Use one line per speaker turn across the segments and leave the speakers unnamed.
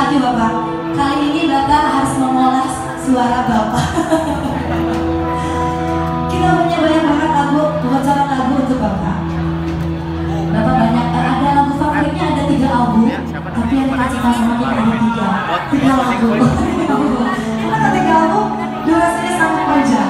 lagi Bapak. Kali ini Bapak harus mengolah suara Bapak. Kita punya banyak banget lagu, bocoran lagu untuk Bapak. Bapak banyak, ada lagu favoritnya ada 3 album, tapi yang dikasih sama kita ada 3 lagu. Kita ada 3 album, durasinya sangat panjang.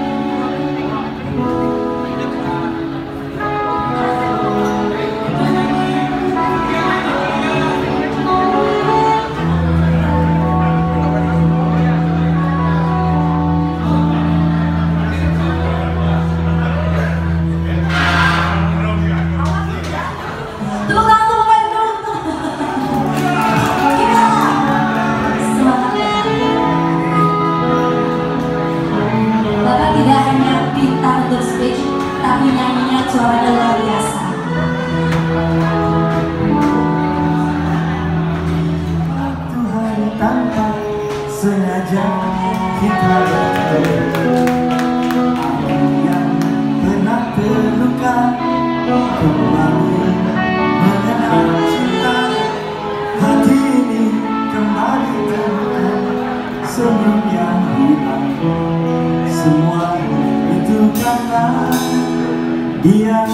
Tapi nyanyinya suaranya luar biasa.
Tuhan tanpa sengaja kita bertemu, yang pernah terluka kembali mengenal cinta. Hati ini kembali terbuka, senyum yang hilang. Semua itu karena dia